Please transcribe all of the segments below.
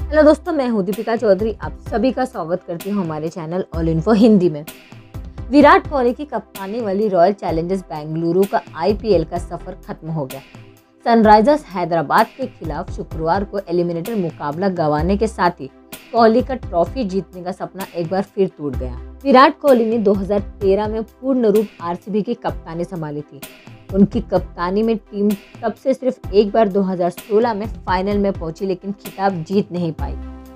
Hello दोस्तों, मैं हूं दीपिका चौधरी। आप सभी का स्वागत करती हूं हमारे चैनल ऑल इन्फो हिंदी में। विराट कोहली की कप्तानी वाली रॉयल चैलेंजर्स बेंगलुरु का आईपीएल का सफर खत्म हो गया। सनराइजर्स हैदराबाद के खिलाफ शुक्रवार को एलिमिनेटर मुकाबला गंवाने के साथ ही कोहली का ट्रॉफी जीतने का सपना एक बार फिर टूट गया। विराट कोहली ने 2013 में पूर्ण रूप आरसीबी की कप्तानी संभाली थी। उनकी कप्तानी में टीम तब से सिर्फ एक बार 2016 में फाइनल में पहुंची, लेकिन खिताब जीत नहीं पाई।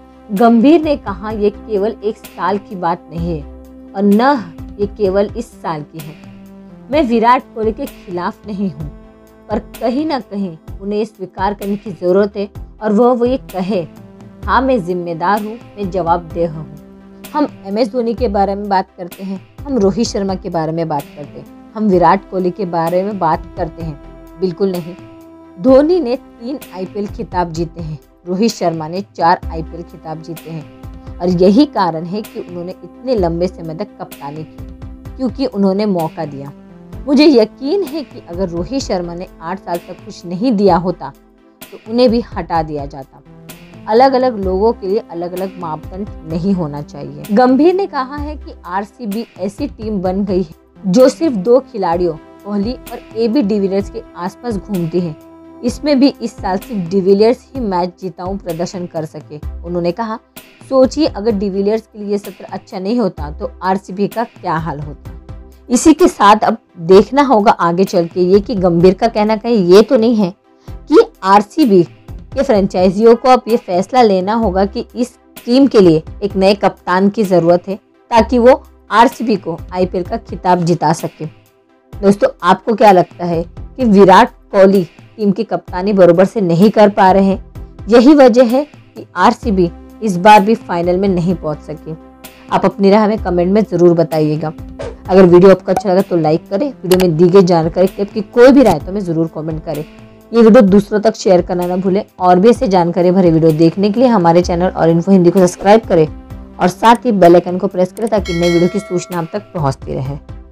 गंभीर ने कहा, यह केवल एक साल की बात नहीं है और न ये केवल इस साल की है। मैं विराट कोहली के खिलाफ नहीं हूँ, पर कहीं ना कहीं उन्हें ये स्वीकार करने की जरूरत है और वो ये कहे, हाँ मैं जिम्मेदार हूँ, मैं जवाबदेह हूँ। हम MS धोनी के बारे में बात करते हैं, हम रोहित शर्मा के बारे में बात करते हैं, हम विराट कोहली के बारे में बात करते हैं? बिल्कुल नहीं। धोनी ने 3 IPL खिताब जीते हैं, रोहित शर्मा ने 4 IPL खिताब जीते हैं और यही कारण है कि उन्होंने इतने लंबे समय तक कप्तानी की, क्योंकि उन्होंने मौका दिया। मुझे यकीन है कि अगर रोहित शर्मा ने 8 साल तक कुछ नहीं दिया होता तो उन्हें भी हटा दिया जाता। अलग अलग लोगों के लिए अलग अलग मापदंड नहीं होना चाहिए। गंभीर ने कहा है कि आरसीबी ऐसी टीम बन गई है जो सिर्फ 2 खिलाड़ियों कोहली और AB डिविलियर्स के आसपास घूमती है। इसमें भी इस साल सिर्फ डिविलियर्स ही मैच जीताऊ प्रदर्शन कर सके। उन्होंने कहा, सोचिए अगर डिविलियर्स के लिए सत्र अच्छा नहीं होता तो आरसीबी का क्या हाल होता। इसी के साथ अब देखना होगा आगे चल के ये कि गंभीर का कहना कहीं ये तो नहीं है कि आरसीबी के फ्रेंचाइजियों को अब ये फैसला लेना होगा कि इस टीम के लिए एक नए कप्तान की जरूरत है ताकि वो आरसीबी को IPL का खिताब जिता सके। दोस्तों, आपको क्या लगता है कि विराट कोहली टीम की कप्तानी बरोबर से नहीं कर पा रहे हैं? यही वजह है कि आरसीबी इस बार भी फाइनल में नहीं पहुंच सकी। आप अपनी राय हमें कमेंट में जरूर बताइएगा। अगर वीडियो आपको अच्छा लगा तो लाइक करें। वीडियो में दी गई जानकारी टिप की कोई भी राय तो हमें जरूर कमेंट करें। ये वीडियो दूसरों तक शेयर करना ना भूलें और भी ऐसे जानकारी भरे वीडियो देखने के लिए हमारे चैनल ऑल इन्फो हिंदी को सब्सक्राइब करें और साथ ही बेल आइकन को प्रेस करें ताकि नई वीडियो की सूचना आप तक पहुंचती रहे।